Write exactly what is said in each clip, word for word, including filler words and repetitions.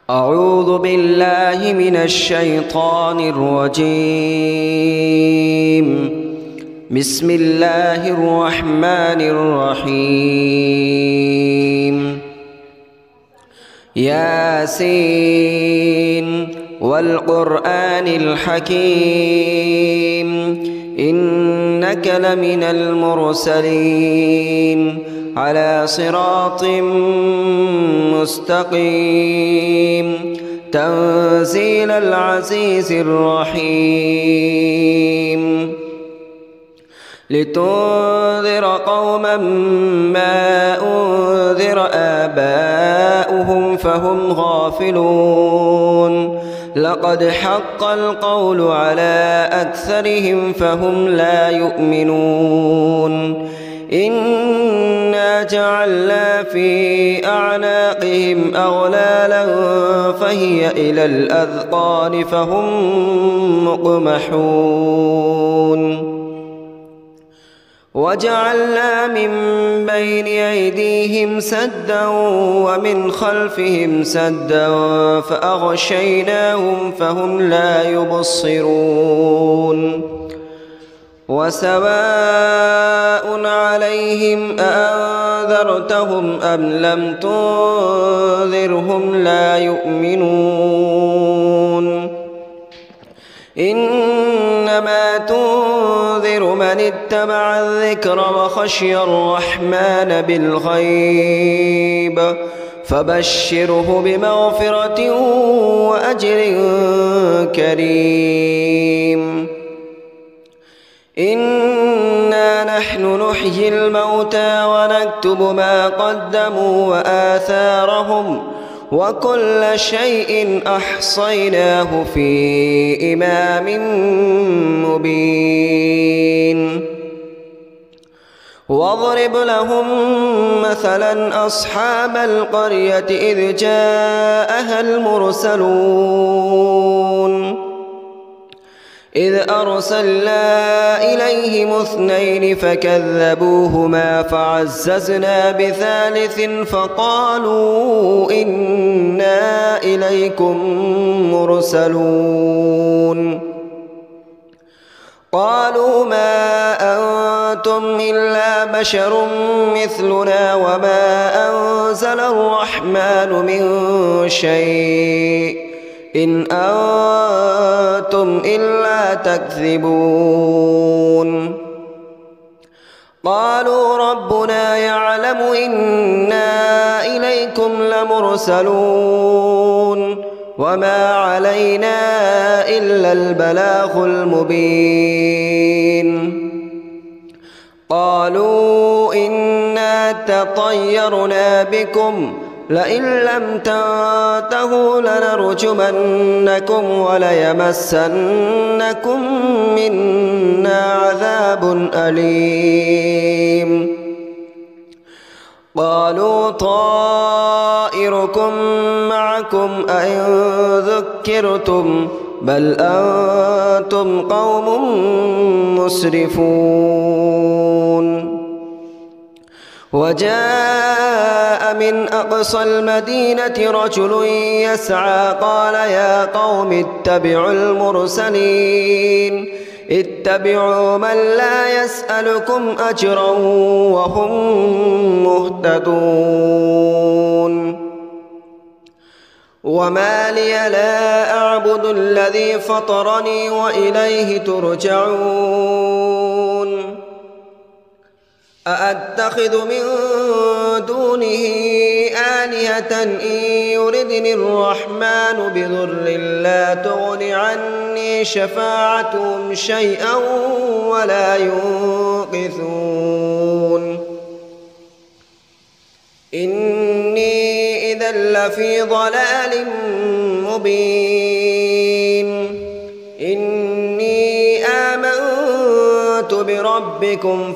أعوذ بالله من الشيطان الرجيم. بسم الله الرحمن الرحيم. ياسين والقرآن الحكيم إنك لمن المرسلين على صراط مستقيم تنزيل العزيز الرحيم. لتنذر قوما ما أنذر آباؤهم فهم غافلون. لقد حق القول على أكثرهم فهم لا يؤمنون. إنا جعلنا في أعناقهم أغلالا فهي إلى الأذقان فهم مقمحون. وجعلنا من بين أيديهم سدا ومن خلفهم سدا فأغشيناهم فهم لا يبصرون. وسواء عليهم أأنذرتهم أم لم تنذرهم لا يؤمنون. إنما تنذر من اتبع الذكر وخشي الرحمن بالغيب فبشره بمغفرة وأجر كريم. إنا نحن نحيي الموتى ونكتب ما قدموا وآثارهم وكل شيء أحصيناه في إمام مبين. واضرب لهم مثلا أصحاب القرية إذ جاءها المرسلون إذ أرسلنا إليهم اثنين فكذبوهما فعززنا بثالث فقالوا إنا إليكم مرسلون. قالوا ما أنتم إلا بشر مثلنا وما أنزل الرحمن من شيء إن أنتم إلا تكذبون. قالوا ربنا يعلم إنا إليكم لمرسلون وما علينا إلا البلاغ المبين. قالوا إنا تطيرنا بكم لئن لم تنتهوا لنرجمنكم وليمسنكم منا عذاب أليم. قالوا طائركم معكم أئن ذكرتم بل أنتم قوم مسرفون. وجاء من أقصى المدينة رجل يسعى قال يا قوم اتبعوا المرسلين اتبعوا من لا يسألكم أجرا وهم مهتدون. وما لي لا أعبد الذي فطرني وإليه ترجعون. أأتخذ من دونه آلهة إن يردني الرحمن بضر لا تغن عني شفاعتهم شيئا ولا ينقذون. إني إذا لفي ضلال مبين. إني آمنت بربكم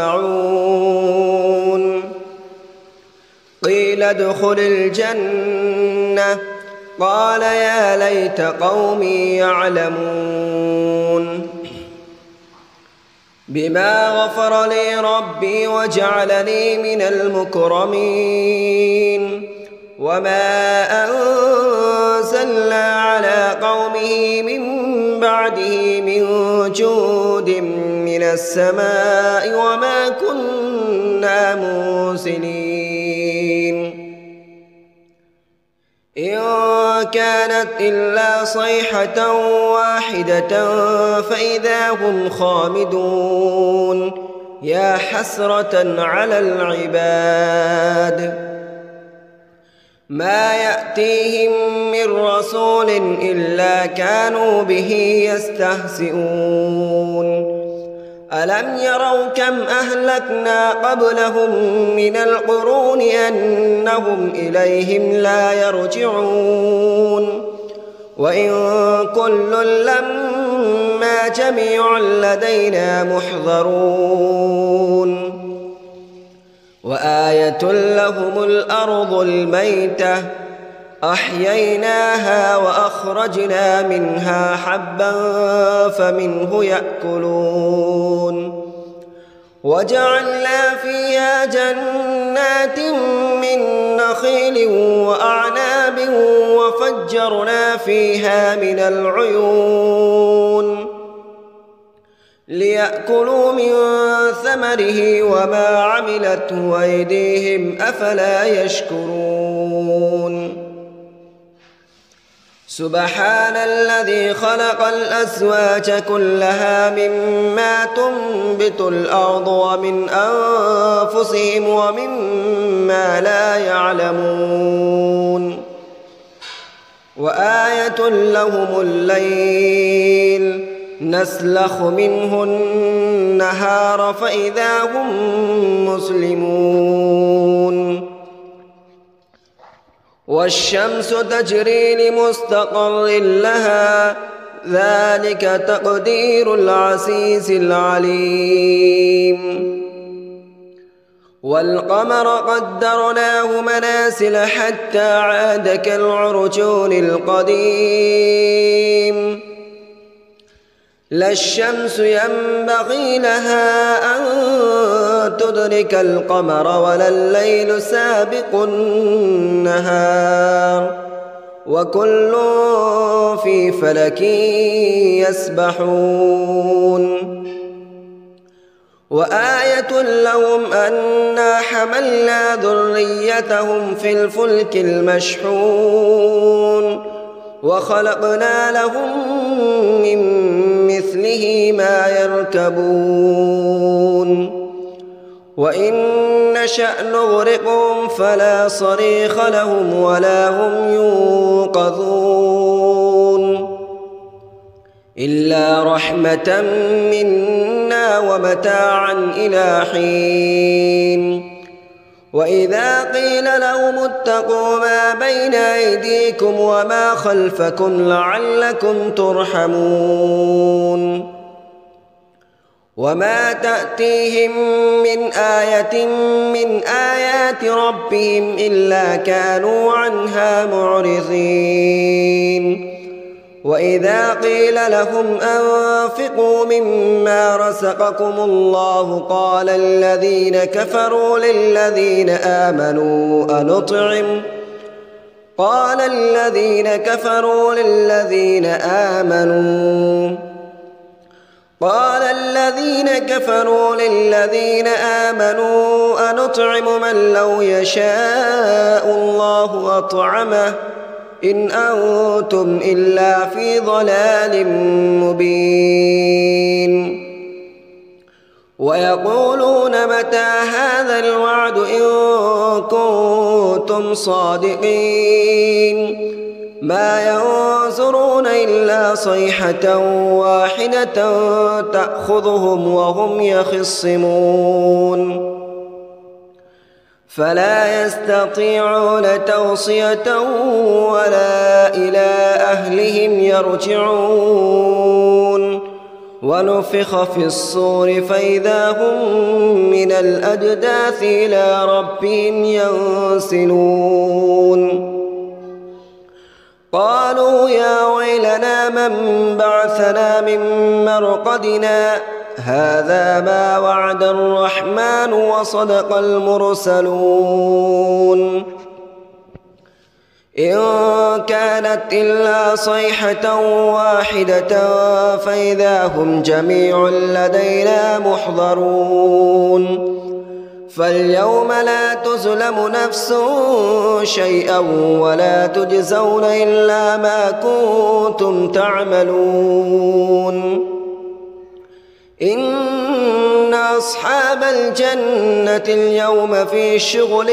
فاسمعون. قيل ادخل الجنة قال يا ليت قومي يعلمون. بما غفر لي ربي وجعلني من المكرمين. وما أرسلنا على قومه من بعده من جود من السماء وما كنا مرسلين إن كانت إلا صيحة واحدة فإذا هم خامدون يا حسرة على العباد ما يأتيهم من رسول إلا كانوا به يستهزئون ألم يروا كم أهلكنا قبلهم من القرون أنهم إليهم لا يرجعون وإن كل لما جميع لدينا محضرون وآية لهم الأرض الميتة أحييناها وأخرجنا منها حبا فمنه يأكلون وجعلنا فيها جنات من نخيل وأعناب وفجرنا فيها من العيون ليأكلوا من ثمره وما عملته أيديهم أفلا يشكرون سبحان الذي خلق الأزواج كلها مما تنبت الأرض ومن أنفسهم ومما لا يعلمون وآية لهم الليل نسلخ منه النهار فإذا هم مسلمون والشمس تجري لمستقر لها ذلك تقدير العزيز العليم والقمر قدرناه منازل حتى عاد كالعرجون القديم لا الشمس ينبغي لها أن تدرك القمر ولا الليل سابق النهار وكل في فلك يسبحون وآية لهم أنا حملنا ذريتهم في الفلك المشحون وخلقنا لهم من مثله ما يركبون وإن نشأ نغرقهم فلا صريخ لهم ولا هم ينقذون إلا رحمة منا ومتاعا إلى حين وإذا قيل لهم اتقوا ما بين أيديكم وما خلفكم لعلكم ترحمون وما تأتيهم من آية من آيات ربهم إلا كانوا عنها معرضين وإذا قيل لهم أنفقوا مما رزقكم الله قال الذين كفروا للذين آمنوا أنطعم قال الذين كفروا للذين آمنوا قال الذين كفروا للذين آمنوا أنطعم من لو يشاء الله أطعمه إن أنتم إلا في ضلال مبين ويقولون متى هذا الوعد إن كنتم صادقين ما ينظرون إلا صيحة واحدة تأخذهم وهم يخصمون فلا يستطيعون توصية ولا إلى أهلهم يرجعون ونفخ في الصور فإذا هم من الأجداث إلى ربهم ينسلون قالوا يا ويلنا من بعثنا من مرقدنا هذا ما وعد الرحمن وصدق المرسلون إن كانت إلا صيحة واحدة فإذا هم جميع لدينا محضرون فاليوم لا تظلم نفس شيئا ولا تجزون إلا ما كنتم تعملون إن أصحاب الجنة اليوم في شغل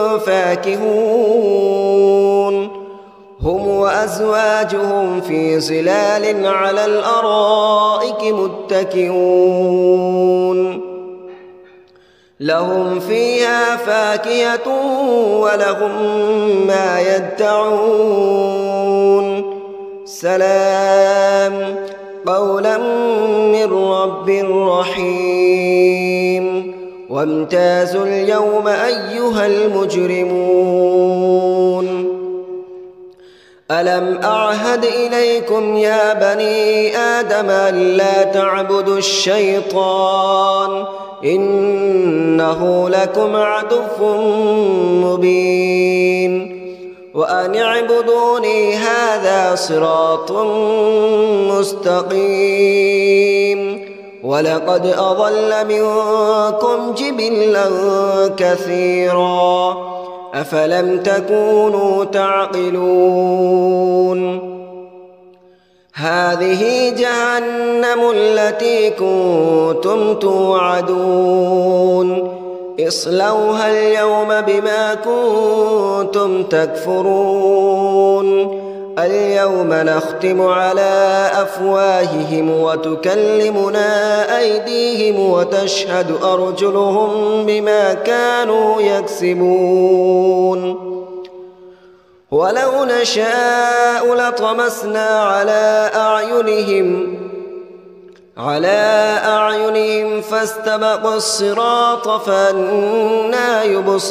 فاكهون هم وأزواجهم في ظلال على الأرائك متكئون لهم فيها فاكهة ولهم ما يدعون سلام قولا من رب رحيم وامتازوا اليوم أيها المجرمون ألم أعهد إليكم يا بني آدم ألا تعبدوا الشيطان إنه لكم عدو مبين وأن اعبدوني هذا صراط مستقيم ولقد أضل منكم جبلا كثيرا أفلم تكونوا تعقلون هذه جهنم التي كنتم توعدون اصلوها اليوم بما كنتم تكفرون اليوم نختم على أفواههم وتكلمنا أيديهم وتشهد أرجلهم بما كانوا يكسبون ولو نشاء لطمسنا على أعينهم على أعينهم فاستبقوا الصراط فأنى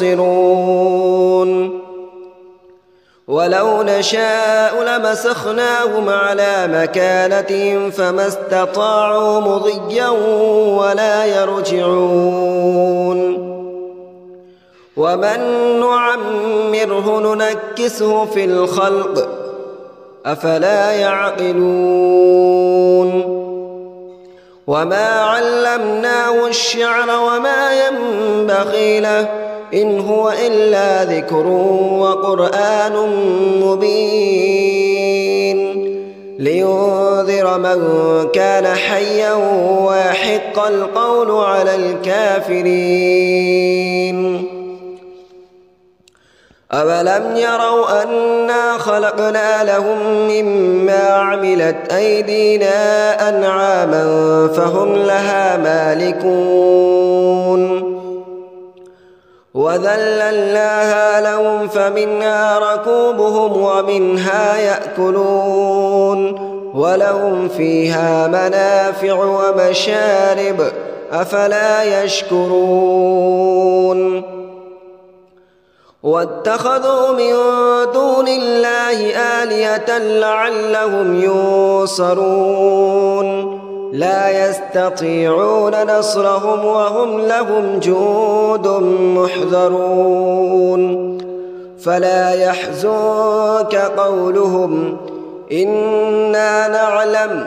يبصرون ولو نشاء لمسخناهم على مكانتهم فما استطاعوا مضيا ولا يرجعون ومن نعمره ننكسه في الخلق أفلا يعقلون وما علمناه الشعر وما ينبغي له إن هو إلا ذكر وقرآن مبين لينذر من كان حيا ويحق القول على الكافرين أولم يروا أنا خلقنا لهم مما عملت أيدينا أنعاما فهم لها مالكون وذللناها لهم فمنها ركوبهم ومنها يأكلون ولهم فيها منافع ومشارب أفلا يشكرون واتخذوا من دون الله آلهة لعلهم ينصرون لا يستطيعون نصرهم وهم لهم جند محضرون فلا يحزنك قولهم إنا نعلم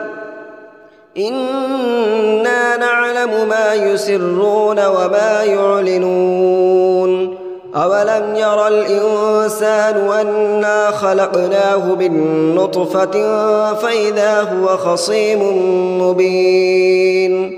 إنا نعلم ما يسرون وما يعلنون أولم ير الإنسان أنا خلقناه من نطفة فإذا هو خصيم مبين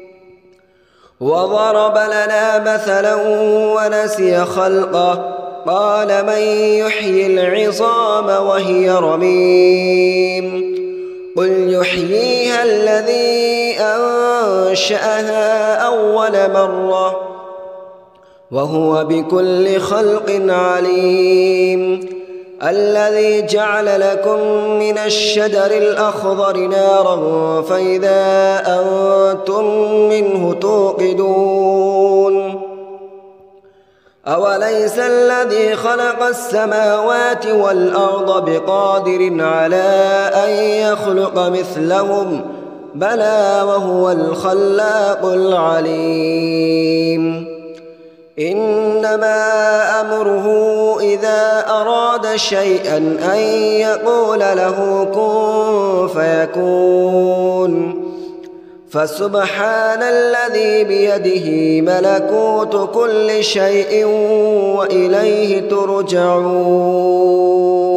وضرب لنا مثلا ونسي خلقه قال من يحيي العظام وهي رميم قل يحييها الذي أنشأها أول مرة وهو بكل خلق عليم الذي جعل لكم من الشجر الأخضر نارا فإذا أنتم منه توقدون أوليس الذي خلق السماوات والأرض بقادر على أن يخلق مثلهم بلى وهو الخلاق العليم إنما أمره إذا أراد شيئا أن يقول له كن فيكون. فسبحان الذي بيده ملكوت كل شيء وإليه ترجعون.